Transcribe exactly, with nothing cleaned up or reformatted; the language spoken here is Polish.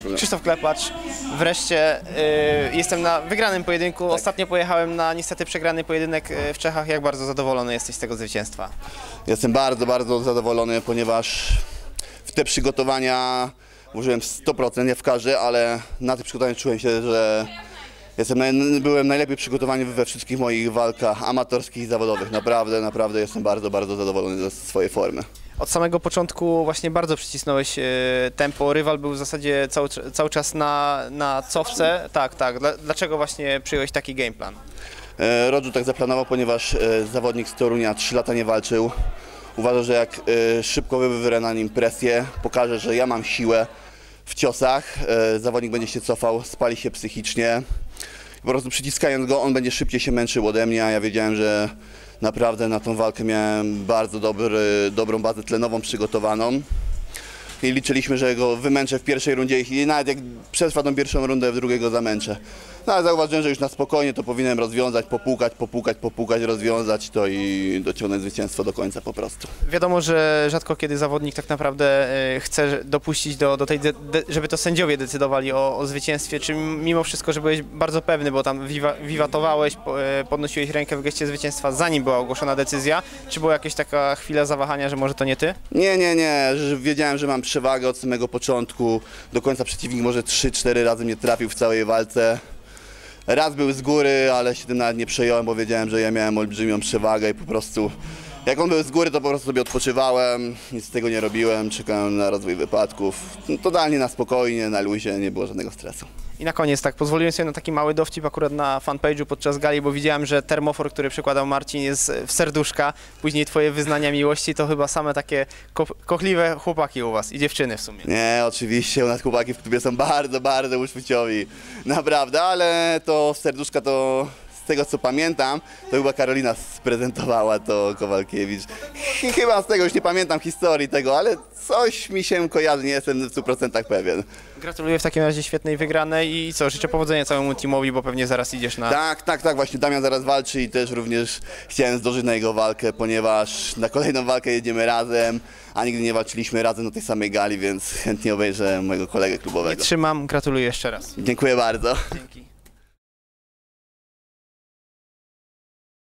Krzysztof Klepacz, wreszcie y, jestem na wygranym pojedynku. Tak. Ostatnio pojechałem na niestety przegrany pojedynek w Czechach. Jak bardzo zadowolony jesteś z tego zwycięstwa? Jestem bardzo, bardzo zadowolony, ponieważ w te przygotowania włożyłem sto procent, nie w każde, ale na tych przygotowaniach czułem się, że jestem naj, byłem najlepiej przygotowany we wszystkich moich walkach amatorskich i zawodowych. Naprawdę, naprawdę jestem bardzo, bardzo zadowolony ze swojej formy. Od samego początku właśnie bardzo przycisnąłeś tempo. Rywal był w zasadzie cały, cały czas na, na cofce. Tak, tak. Dlaczego właśnie przyjąłeś taki game plan? Rodżu tak zaplanował, ponieważ zawodnik z Torunia trzy lata nie walczył. Uważał, że jak szybko wywrę na nim presję, pokażę, że ja mam siłę w ciosach, zawodnik będzie się cofał, spali się psychicznie. Po prostu przyciskając go, on będzie szybciej się męczył ode mnie, a ja wiedziałem, że naprawdę na tą walkę miałem bardzo dobry, dobrą bazę tlenową przygotowaną. I liczyliśmy, że go wymęczę w pierwszej rundzie i nawet jak przetrwa tą pierwszą rundę, w drugiej go zamęczę. No ale zauważyłem, że już na spokojnie to powinienem rozwiązać, popłukać, popłukać, popłukać, rozwiązać to i dociągnąć zwycięstwo do końca po prostu. Wiadomo, że rzadko kiedy zawodnik tak naprawdę chce dopuścić do, do tej, de, de, żeby to sędziowie decydowali o, o zwycięstwie. Czy mimo wszystko, że byłeś bardzo pewny, bo tam wiwa, wiwatowałeś, podnosiłeś rękę w geście zwycięstwa, zanim była ogłoszona decyzja, czy była jakaś taka chwila zawahania, że może to nie ty? Nie, nie, nie. Wiedziałem, że mam przewagę od samego początku. Do końca przeciwnik może trzy cztery razy mnie trafił w całej walce. Raz był z góry, ale się tym nawet nie przejąłem, bo wiedziałem, że ja miałem olbrzymią przewagę i po prostu jak on był z góry, to po prostu sobie odpoczywałem, nic z tego nie robiłem, czekałem na rozwój wypadków. Totalnie na spokojnie, na luzie, nie było żadnego stresu. I na koniec tak, pozwoliłem sobie na taki mały dowcip akurat na fanpage'u podczas gali, bo widziałem, że termofor, który przykładał Marcin, jest w serduszka. Później twoje wyznania miłości to chyba same takie ko kochliwe chłopaki u was i dziewczyny w sumie. Nie, oczywiście, u nas chłopaki w klubie są bardzo, bardzo uczuciowi. Naprawdę, ale to serduszka to... Z tego co pamiętam, to chyba Karolina sprezentowała to Kowalkiewicz. Chyba z tego już nie pamiętam historii tego, ale coś mi się kojarzy, nie jestem w stu procentach pewien. Gratuluję w takim razie świetnej wygranej i co, życzę powodzenia całemu teamowi, bo pewnie zaraz idziesz na... Tak, tak, tak, właśnie Damian zaraz walczy i też również chciałem zdążyć na jego walkę, ponieważ na kolejną walkę jedziemy razem, a nigdy nie walczyliśmy razem na tej samej gali, więc chętnie obejrzę mojego kolegę klubowego. Nie trzymam, gratuluję jeszcze raz. Dziękuję bardzo. Dzięki.